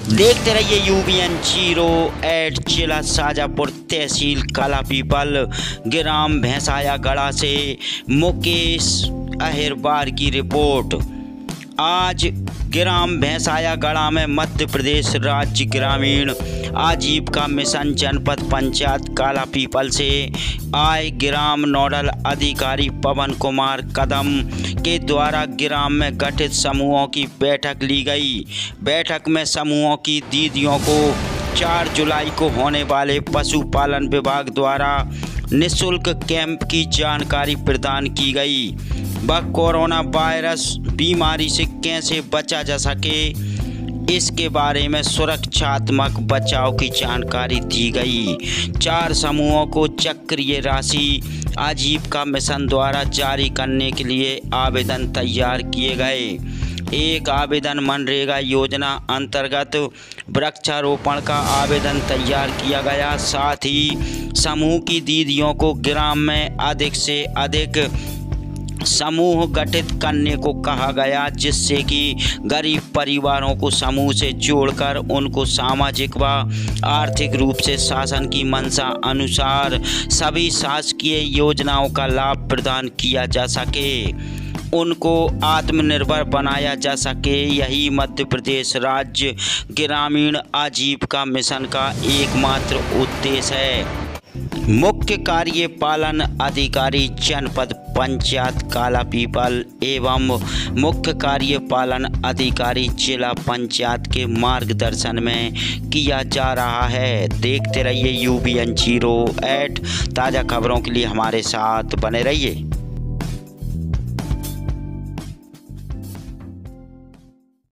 देखते रहिए यूबीएन 08 जिला शाजापुर तहसील कालापीपल ग्राम भैंसाया गढ़ा से मुकेश अहिरबार की रिपोर्ट। आज ग्राम भैंसाया गढ़ा में मध्य प्रदेश राज्य ग्रामीण आजीविका मिशन जनपद पंचायत कालापीपल से आए ग्राम नोडल अधिकारी पवन कुमार कदम के द्वारा ग्राम में गठित समूहों की बैठक ली गई। बैठक में समूहों की दीदियों को 4 जुलाई को होने वाले पशुपालन विभाग द्वारा निःशुल्क कैंप की जानकारी प्रदान की गई व कोरोना वायरस बीमारी से कैसे बचा जा सके इसके बारे में सुरक्षात्मक बचाव की जानकारी दी गई। 4 समूहों को चक्रीय राशि आजीविका मिशन द्वारा जारी करने के लिए आवेदन तैयार किए गए। एक आवेदन मनरेगा योजना अंतर्गत वृक्षारोपण का आवेदन तैयार किया गया। साथ ही समूह की दीदियों को ग्राम में अधिक से अधिक समूह गठित करने को कहा गया, जिससे कि गरीब परिवारों को समूह से जोड़कर उनको सामाजिक व आर्थिक रूप से शासन की मंशा अनुसार सभी शासकीय योजनाओं का लाभ प्रदान किया जा सके, उनको आत्मनिर्भर बनाया जा सके। यही मध्य प्रदेश राज्य ग्रामीण आजीविका मिशन का एकमात्र उद्देश्य है। मुख्य कार्यपालन अधिकारी जनपद पंचायत कालापीपल एवं मुख्य कार्यपालन अधिकारी जिला पंचायत के मार्गदर्शन में किया जा रहा है। देखते रहिए यूबीएन 08 ताज़ा खबरों के लिए हमारे साथ बने रहिए।